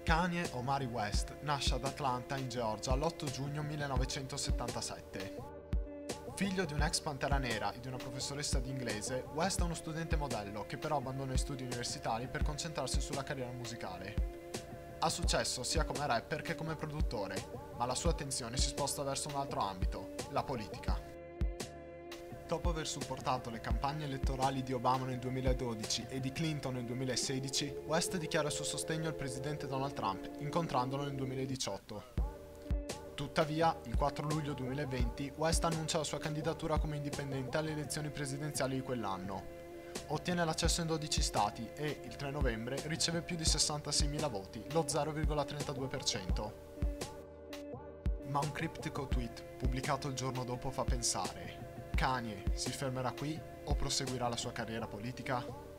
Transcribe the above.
Kanye Omari West nasce ad Atlanta, in Georgia, l'8 giugno 1977. Figlio di un'ex Pantera Nera e di una professoressa di inglese, West è uno studente modello che però abbandona gli studi universitari per concentrarsi sulla carriera musicale. Ha successo sia come rapper che come produttore, ma la sua attenzione si sposta verso un altro ambito, la politica. Dopo aver supportato le campagne elettorali di Obama nel 2012 e di Clinton nel 2016, West dichiara il suo sostegno al presidente Donald Trump, incontrandolo nel 2018. Tuttavia, il 4 luglio 2020, West annuncia la sua candidatura come indipendente alle elezioni presidenziali di quell'anno. Ottiene l'accesso in 12 stati e, il 3 novembre, riceve più di 66.000 voti, lo 0,32%. Ma un criptico tweet pubblicato il giorno dopo fa pensare: Kanye si fermerà qui o proseguirà la sua carriera politica?